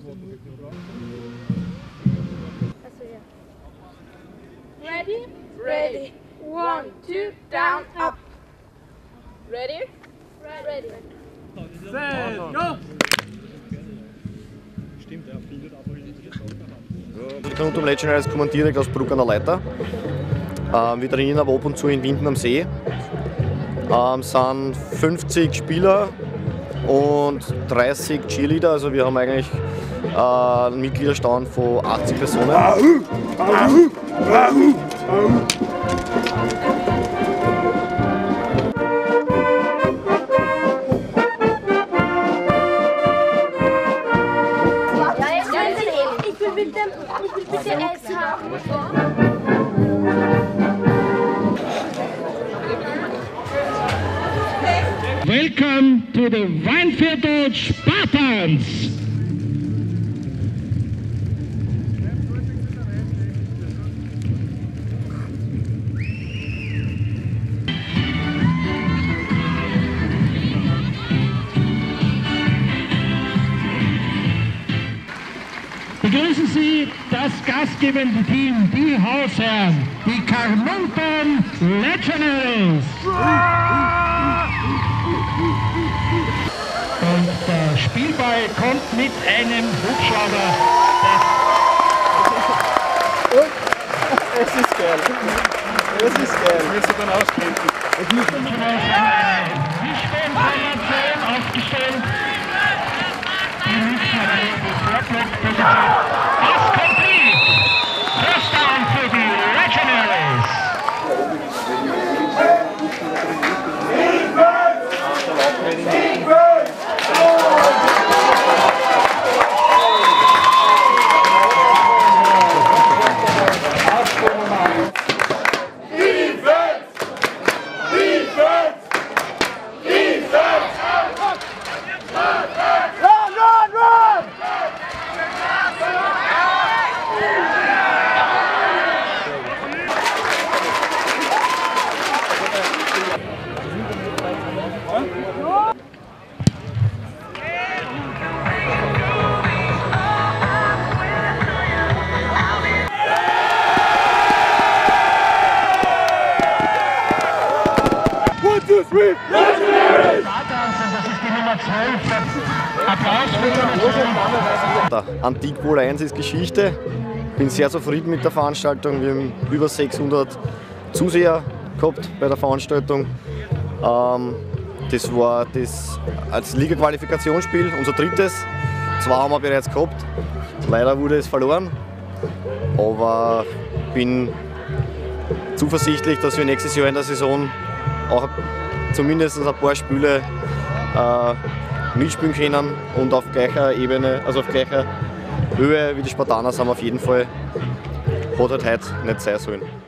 Ready? Ready. 1, 2, down, up. Ready? Ready. Set, go! Ich kann unter dem Legionnaires kommen direkt aus Bruck an der Leiter. Wir trainieren aber ab und zu in Winden am See. Sind 50 Spieler und 30 Cheerleader, also wir haben eigentlich einen Mitgliederstand von 80 Personen. Ich will bitte Essen haben. Welcome to the Weinviertel Spartans! Begrüßen Sie das gastgebende Team, die Hausherren, die Carnuntum Legionaries. Und der Spielball kommt mit einem Hubschrauber. Es ist geil. Es ist geil. Wir sind dann ausgehen. Mischformation aufgestellt. Die Mischformation. Das complete. First down für die Legionaries. Der Antique Bowl 1 ist Geschichte. Ich bin sehr zufrieden mit der Veranstaltung. Wir haben über 600 Zuseher gehabt bei der Veranstaltung. Das war das als Liga-Qualifikationsspiel, unser drittes. 2 haben wir bereits gehabt. Leider wurde es verloren. Aber ich bin zuversichtlich, dass wir nächstes Jahr in der Saison auch zumindest ein paar Spiele mitspielen können und auf gleicher Ebene, also auf gleicher Höhe wie die Spartaner sind wir auf jeden Fall. Hat halt heute nicht sein sollen.